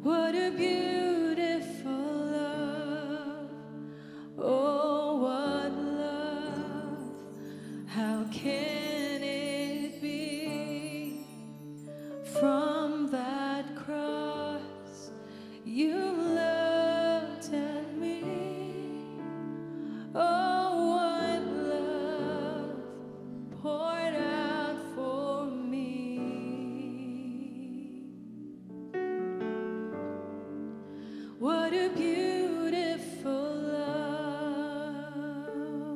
What a beautiful love. Oh, what love. How can it be? From that cross you looked at me. Oh, what love poured out for me. What a beautiful love.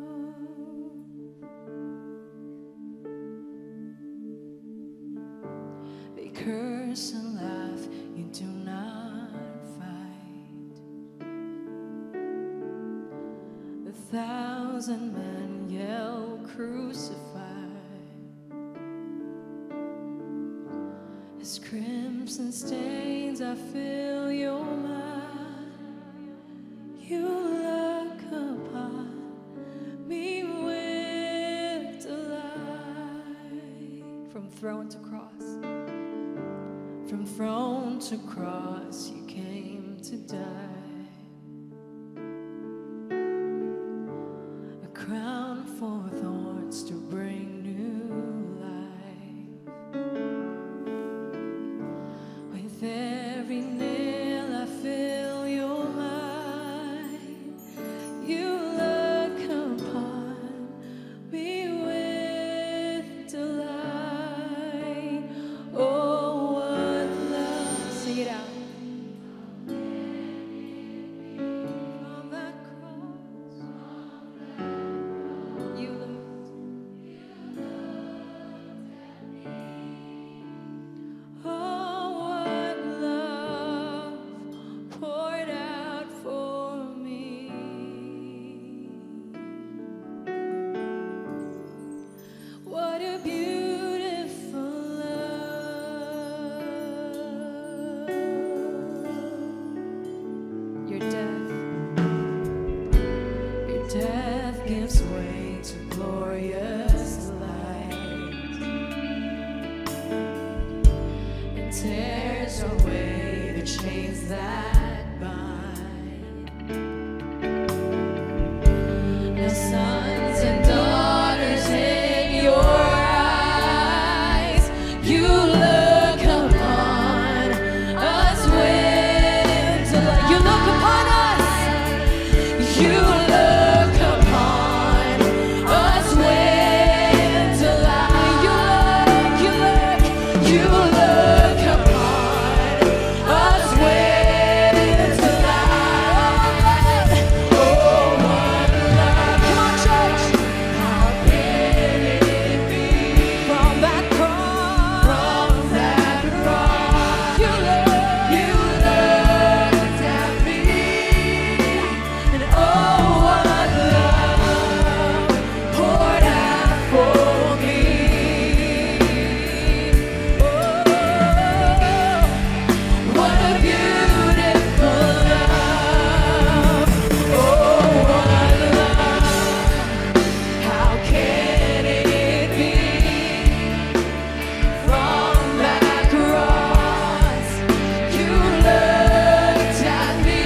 They curse and laugh, you do not fight. 1,000 men yell, crucify. As crimson stains, I fill your mind. You look upon me with delight. From throne to cross, from throne to cross, you came to die. A crown for thorns to bring new life. With every nail I fill your mind. You look upon me with delight. Oh, what love. Sing it out. From that cross, you looked. Oh, what love poured out for me. What a beautiful love. Your death gives way to glorious light. It tears away the chains that bind. Now sons and daughters, in your eyes, you look upon us with delight. You look upon us. You look upon us with delight. You look upon us with delight. Oh, what love. Come on, church. How can it be? From that cross. From that cross. You looked at me. And oh, what love poured out for me. Oh, what a beautiful love. Oh, what love. How can it be? From that cross, you looked at me.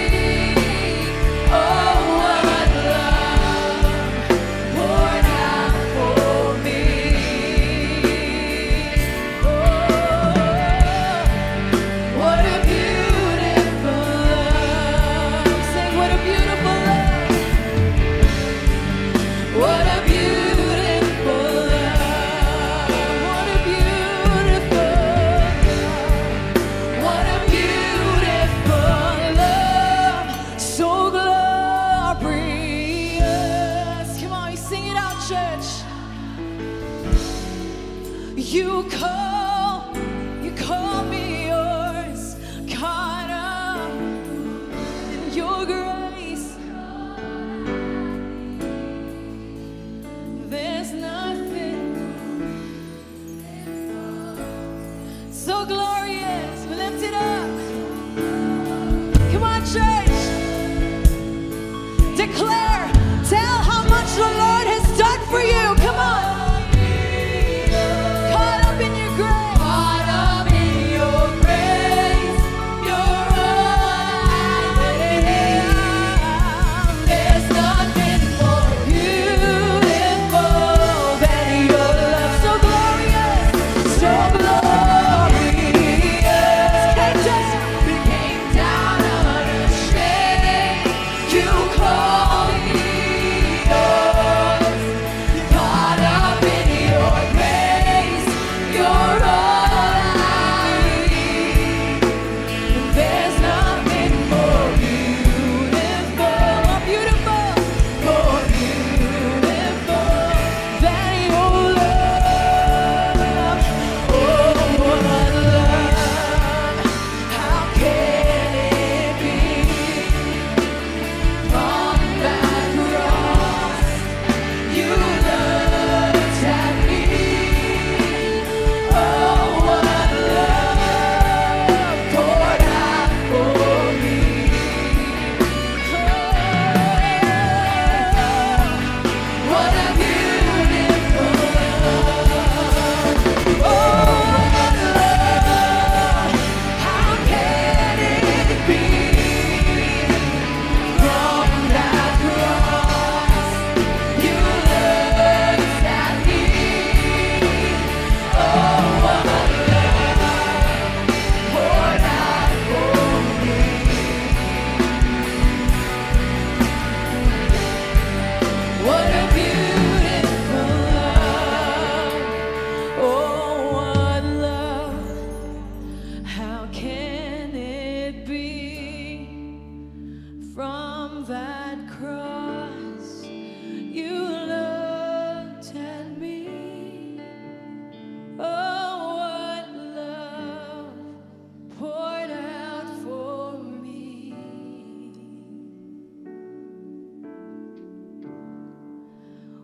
Oh, what love poured out for me. Oh, what a beautiful love. Say, what a beautiful love. What a beautiful love. What a beautiful love. What a beautiful love. So glorious. Come on, you sing it out, church. You call me yours, caught up in your grace. There's nothing so glorious. We lift it up. Come on, church. Declare, tell how much the Lord has done for you. Come on. Caught up in your grace. Caught up in your grace. Your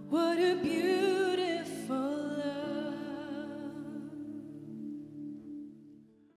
What a beautiful